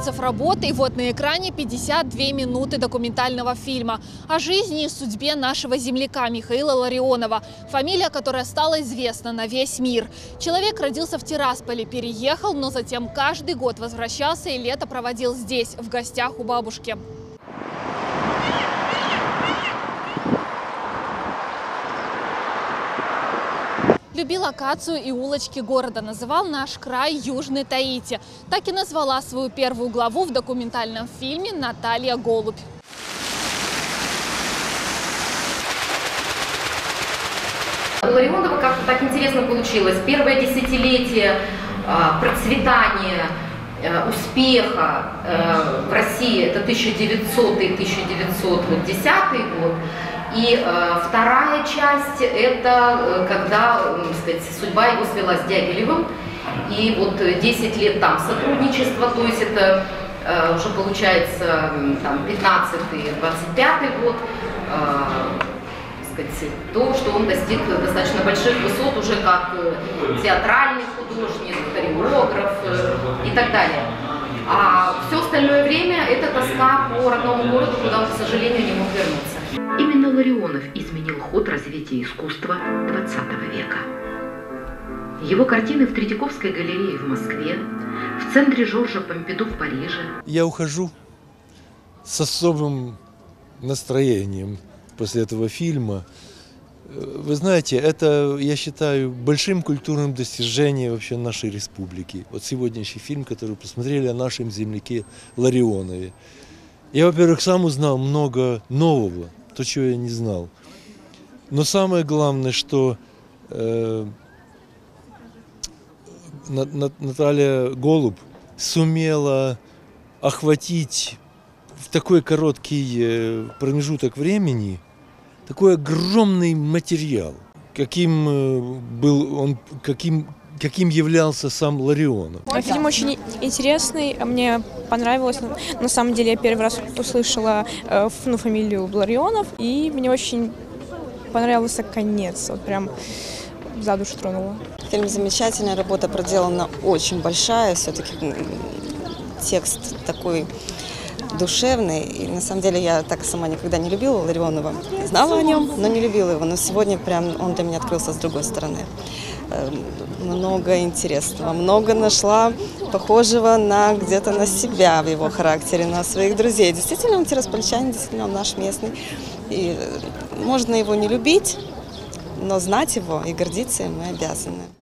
месяцев работы, и вот на экране 52 минуты документального фильма о жизни и судьбе нашего земляка Михаила Ларионова, фамилия которой стала известна на весь мир. Человек родился в Тирасполе, переехал, но затем каждый год возвращался и лето проводил здесь, в гостях у бабушки. Любил локацию и улочки города, называл наш край Южный Таити. Так и назвала свою первую главу в документальном фильме Наталья Голубь. У Ларионова как-то так интересно получилось. Первое десятилетие процветания, успеха в России – это 1900-1910 год. И вторая часть – это когда, так сказать, судьба его свела с Дягилевым. И вот 10 лет там сотрудничества, то есть это уже получается 15-25 год. То, что он достиг достаточно больших высот уже как театральный художник, хореограф и так далее. А все остальное время это тоска по родному городу, куда он, к сожалению, не мог вернуться. Именно Ларионов изменил ход развития искусства XX века. Его картины в Третьяковской галерее в Москве, в центре Жоржа Помпиду в Париже. Я ухожу с особым настроением после этого фильма. Вы знаете, это, я считаю, большим культурным достижением вообще нашей республики. Вот сегодняшний фильм, который посмотрели о нашем земляке Ларионове. Я, во-первых, сам узнал много нового, то, чего я не знал. Но самое главное, что Наталья Голубь сумела охватить в такой короткий промежуток времени такой огромный материал, каким был он, каким являлся сам Ларионов. Фильм очень интересный, мне понравилось. На самом деле я первый раз услышала фамилию Ларионов, и мне очень понравился конец, вот прям за душу тронуло. Фильм замечательный, работа проделана очень большая, все-таки текст такой душевный. И на самом деле я так сама никогда не любила Ларионова. Знала о нем, но не любила его. Но сегодня прям он для меня открылся с другой стороны. Много интересного, много нашла похожего где-то на себя в его характере, на своих друзей. Действительно, он тираспольчанин, действительно, он наш местный. И можно его не любить, но знать его и гордиться им мы обязаны.